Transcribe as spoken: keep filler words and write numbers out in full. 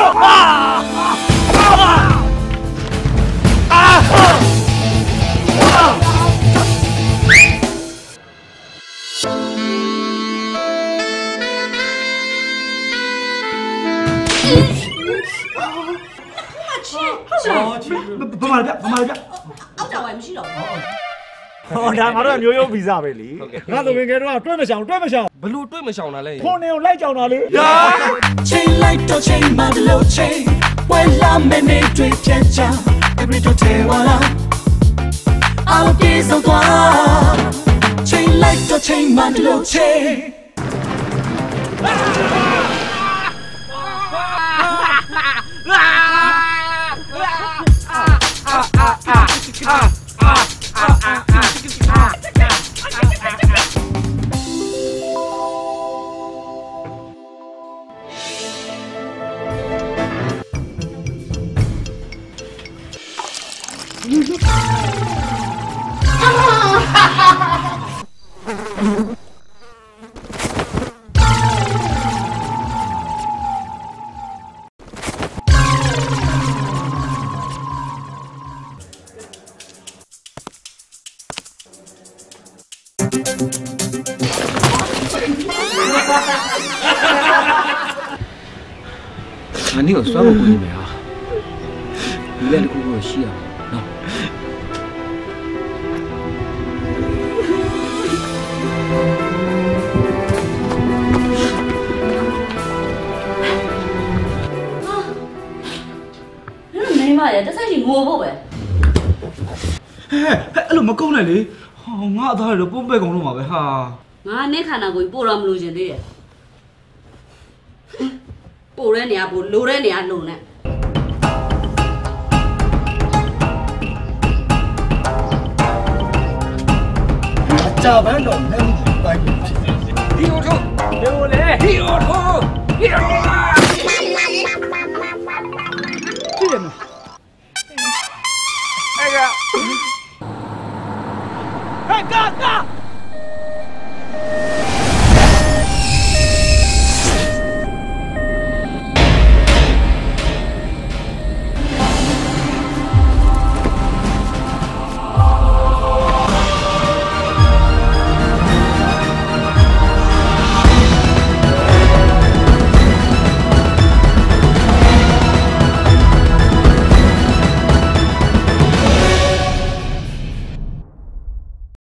ဘာမှလည်းပြဘာမှလည်းပြအောက်တာဝိုင်မရှိတော့ဘူးဟောဒါငါတို့ကမျိုးရိုးဗီဇပဲလေငါတို့ငယ်ငယ်တော့တွဲမရှောင်တွဲမရှောင်ဘလို့တွဲမရှောင်တာလဲခွန်နေကိုလိုက်ကြောင်တာလေချိန်လိုက်တော့ချိန်မလို့ချိန်ဝဲလာမဲနေတွေ့ပြချာ every day ထဲဝလာအော်ပြေဆုံးသွားချိန်လိုက်တော့ချိန်မလို့ချိန်那你有算过闺女没啊？医院的姑姑有戏啊，喏。 没嘛呀，这才是我不呗。 ဟဲ့အဲ့လိုမကုန်းနဲ့လေဟောငါအသားရတော့ပုံပဲကုန်လို့မှာပဲဟာငါနဲ့ခန္ဓာကိုယ်ပို့တော့မလို့ရှင်သေးတယ်ပို့တဲ့နေရာပို့လိုတဲ့နေရာလုံနဲ့ကြာပန်းတော့လက်ကြီးပိုင်းဖြစ်နေတယ်ဒီအိုထိုးဒီအိုလေဒီအိုထိုးဒီအိုကြည့်ရမလားအဲ့ကဟဲ့ကာကာ